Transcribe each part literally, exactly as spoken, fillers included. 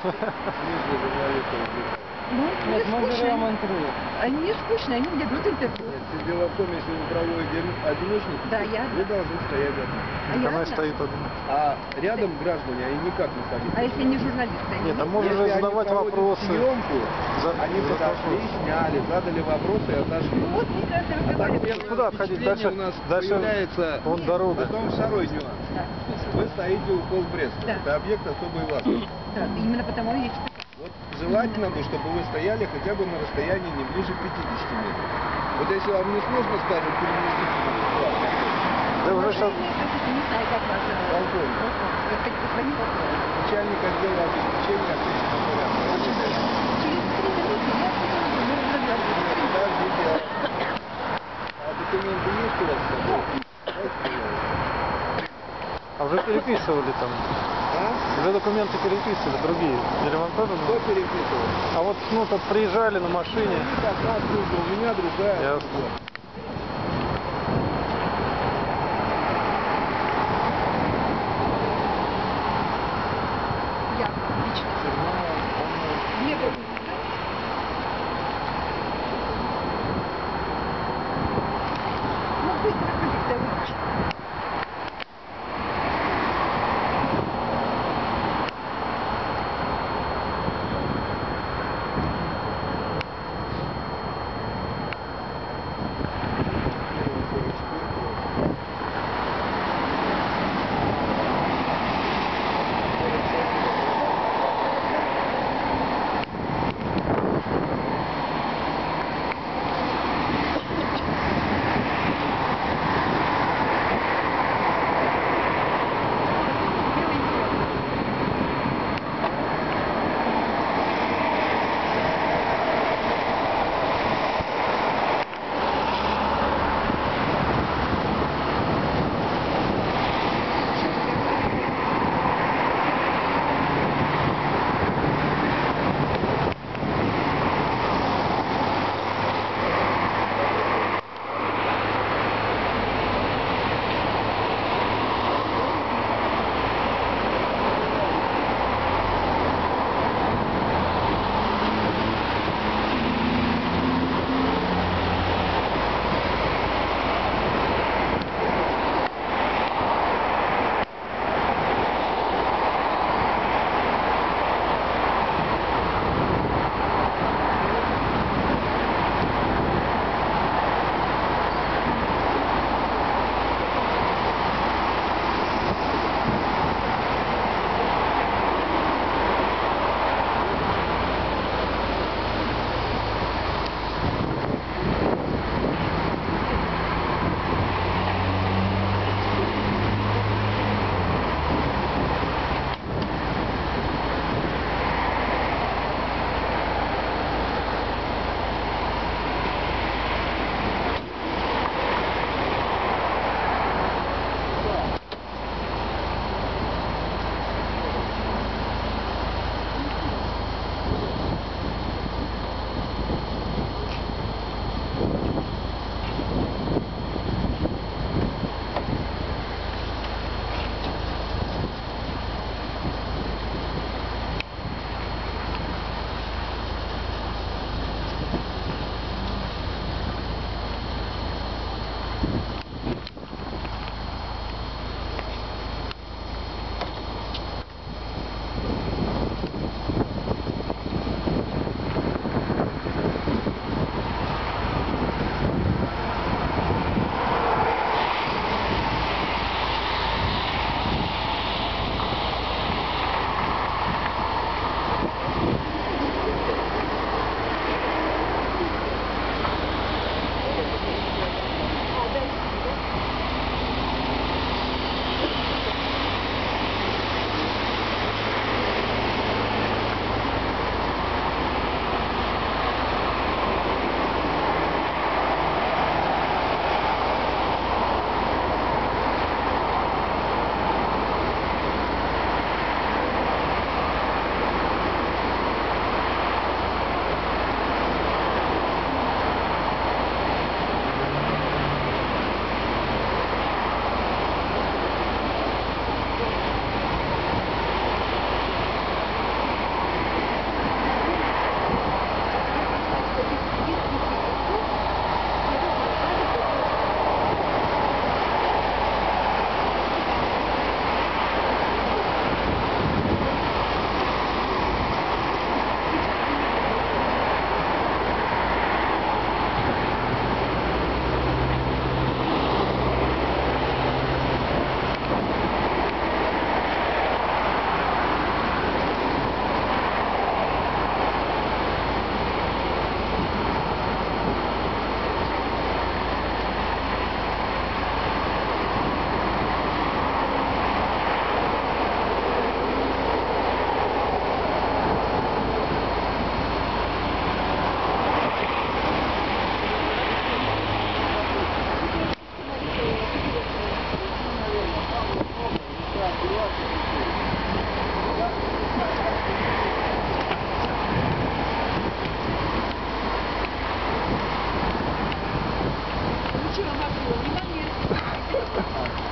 Ну, Нет, не мы скучно. берем интервью. Они не скучные, они мне берут интервью. Нет, дело в том, если вы проводите одиночный Да, пикет, я- вы должны стоять рядом. А я Она одна. стоит один. А рядом граждане, они никак не ходить. А если не журналисты? они Нет, а не- можно Если они задавать проводят вопросы. съемку, За- они за подошли, вопрос. сняли, задали вопросы и отошли. Ну вот, мне кажется, А так у разговаривать. меня Куда отходить? впечатление Дальше- у нас дальше появляется вон дорога. потом второй нюанс. Да, Вы стоите у полбреста. Да. Это объект особой важности. да, именно потому и Вот желательно бы, чтобы вы стояли хотя бы на расстоянии не ближе пятидесяти метров. Вот если вам не сложно, скажем, переместиться на тротуар, Да уже сейчас... не знаю, как вас зовут. Полковник. Это свои вопросы. начальник отдела обеспечения общественного порядка. Очень хорошо. Через три минуты я буду разговаривать. Подождите, а документы есть у вас? с собой? Давайте проверим. А уже переписывали там. А? Уже документы переписывали, другие. Или вам тоже Кто нужно? переписывал? А вот, ну, тут приезжали на машине. У них одна служба, у меня другая. Ясно. служба. Я лично. Мне бы... Ну, быстро, Виктор Ильич.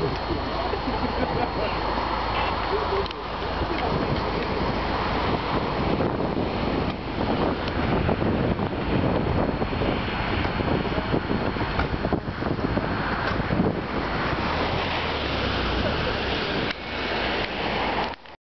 Ой.